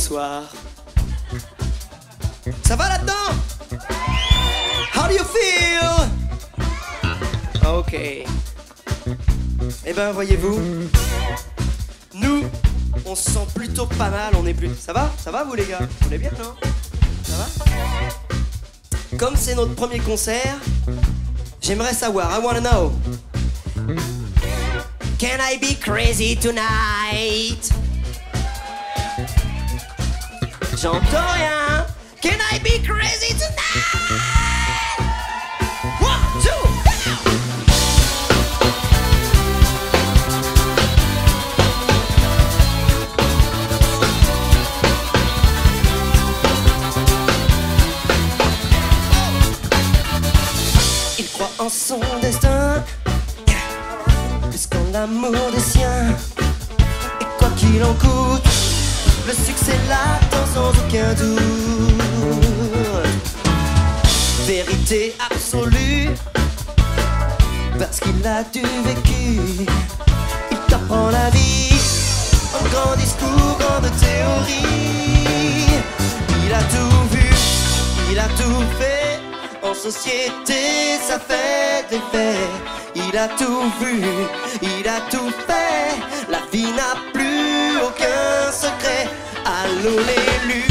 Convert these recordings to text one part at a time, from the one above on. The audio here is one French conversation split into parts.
soir. Ça va là-dedans? How do you feel? Ok. Eh ben, voyez-vous, nous, on se sent plutôt pas mal, on est plus... Ça va? Ça va, vous, les gars? Vous allez bien, non? Ça va? Comme c'est notre premier concert, j'aimerais savoir, I wanna know. Can I be crazy tonight? J'entends rien. Can I be crazy tonight? One, two, il croit en son destin, plus qu'en l'amour des siens. Et quoi qu'il en coûte, le succès l'attend sans aucun doute. Vérité absolue, parce qu'il a du vécu. Il t'apprend la vie en grand discours, grande théorie. Il a tout vu, il a tout fait. En société, ça fait des faits. Il a tout vu, il a tout fait. La vie n'a plus aucun secret. Allô l'élu.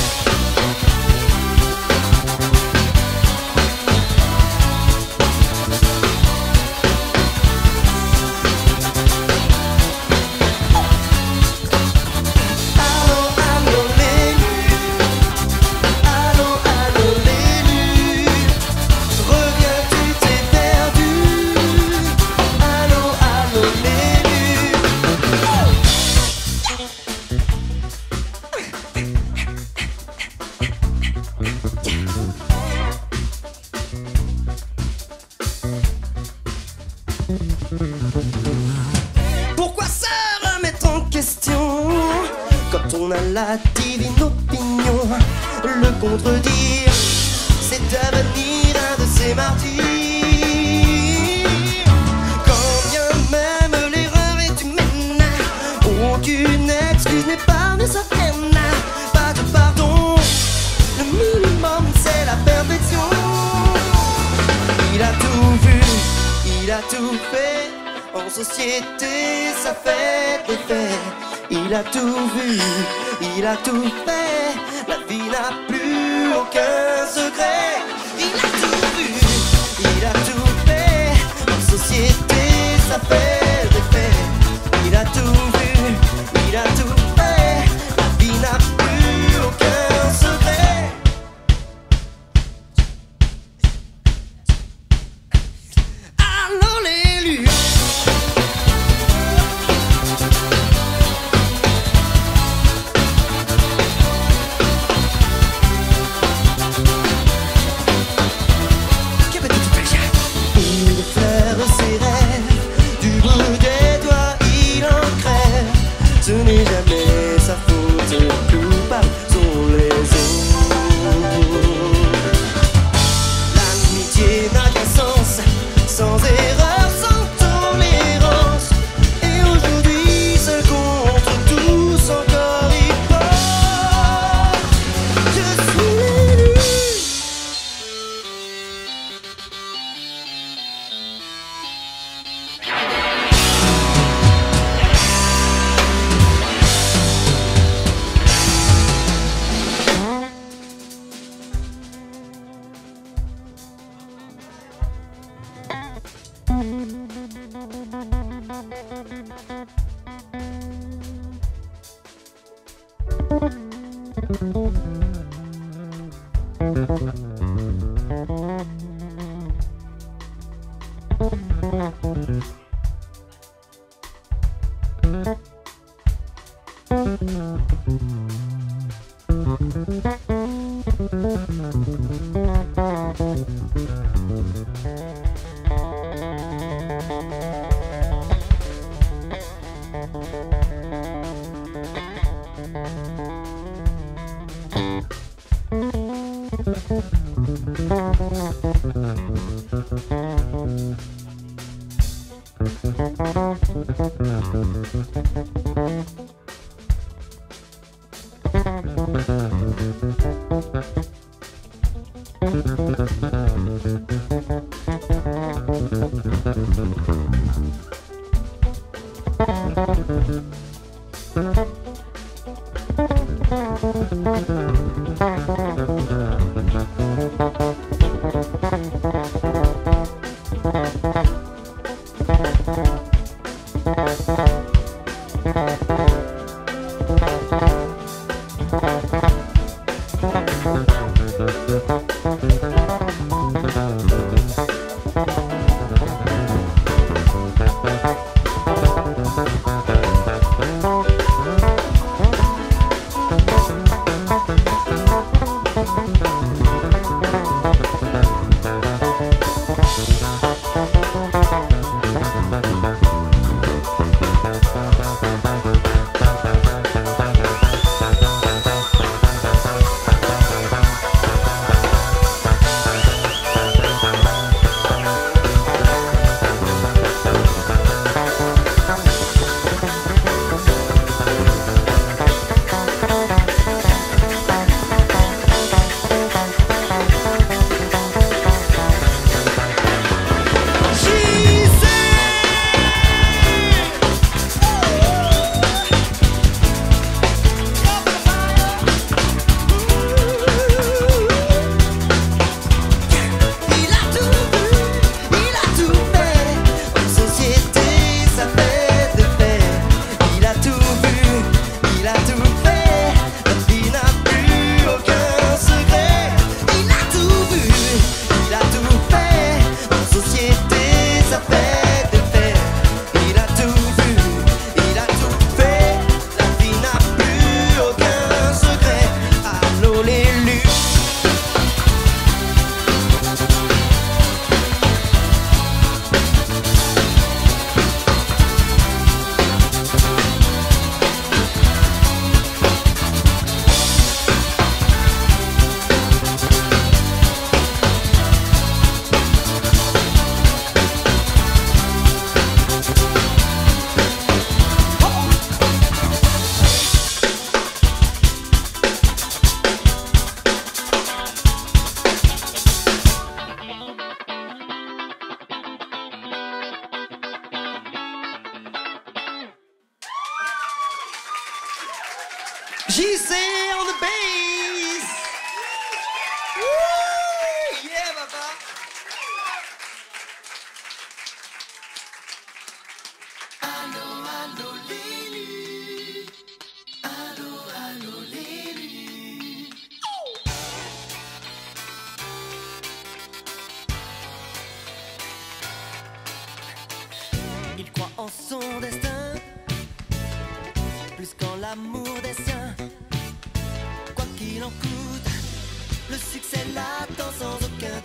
Pourquoi se remettre en question quand on a la divine opinion? Le contredire, c'est devenir un de ces martyrs. Quand bien même l'erreur est humaine, aucune excuse n'est pas de sa peine. Pas de pardon, le minimum c'est la perfection. Il a tout vu, il a tout fait. En société, ça fait des faits. Il a tout vu, il a tout fait. La vie n'a plus aucun secret. Il a tout vu, il a tout fait. En société, ça fait des faits. Il a tout vu, il a tout fait. La vie n'a plus aucun secret. Allô l'élu. Ce n'est jamais sa faute, coupables sont les autres. L'amitié n'a qu'un sens, sans erreur, sans tolérance. Et aujourd'hui, seul contre tous, encore il porte. Je suis l'élu. JC on the bass. Woo! Yeah, papa. Allô, allô, Lily. Allô, allô, Lily. Il croit en son destin plus qu'en l'amour des siens. Quoi qu'il en coûte, le succès l'attend sans aucun